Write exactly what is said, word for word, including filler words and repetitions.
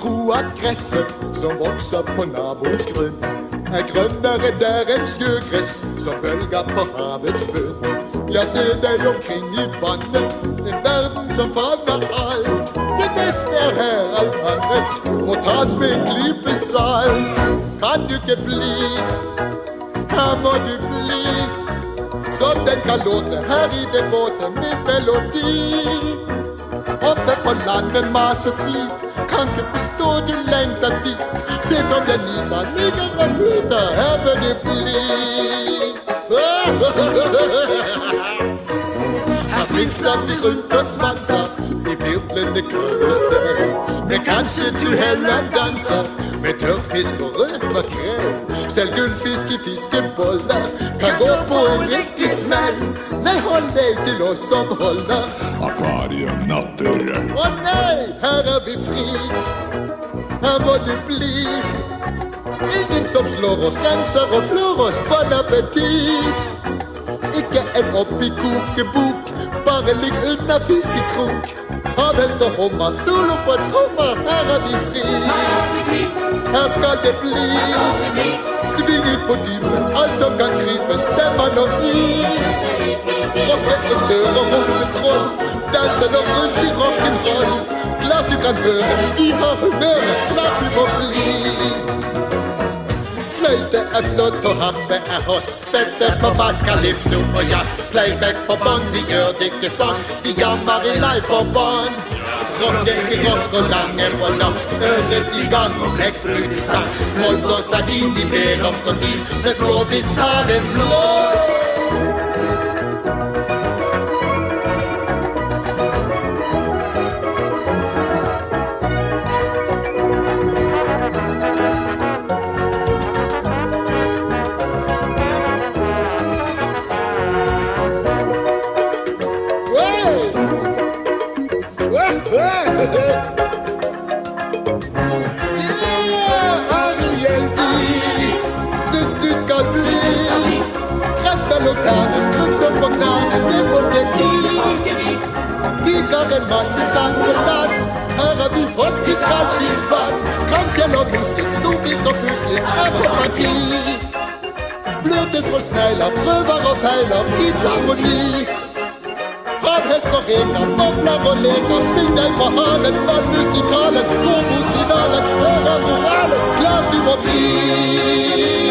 tro at gresset som vokser på naboens grunn er grønnere der enn sjøgress som bølger på havets bunn. Ja, se deg omkring i vannet, en verden som favner alt. Det beste er her, alt annet må tas med en klype salt. Kan du ikke bli, her må du bli, så den kan låte her i det våte med melodi. Oppe på landet maser slit, kan ikke forstå du lengter dit. Se som den nymann ligger og flyter, her må du bli. Her svinser de rundt og svanser i virvlende karusell. Men kanskje du heller danser med tørrfisk og rød makrell. Selv gullfisk i fiskeboller kan gå på en riktig smell. Nei, hold deg til oss som holder akvariumnatter. Å nei, her er vi fri, her må du bli. Ingen som slår oss, grenser og flår oss, bon appétit. Ikke en oppi kokebok, bare ligg unna fiskekrok. Havhest og hummer, solo på trommer, her er vi fri. Her skal det bli, sving ut på dypet, alt som kan krype, stemmer når vi rocker og stør og rumpe troll, danser nå rundt i rock'n'roll. Klart du kan høre, de har humøret, klart du må bli. Fløyte er flott og harpe er hot, støtte på bass, calypso og jazz. Playback på bånd, de gjør det ikke sånn, de jammer i live på bånd. Rocke i rock og lange på natt, øret i gang og blekksprut i sang. Smoltås er din, de ber om som din, mens blåfisk tar en blå. En masse sang på land, her er vi hot i skalt i spann. Krabfjell og musling, storfisk og pusling er på parti. Bløtes på snegler, prøver og feiler i harmoni. Havhest og regler, bobler og leker, sving deg på halen, vann musikalen, gå mot finalen, hør av moralen, klart du må bli.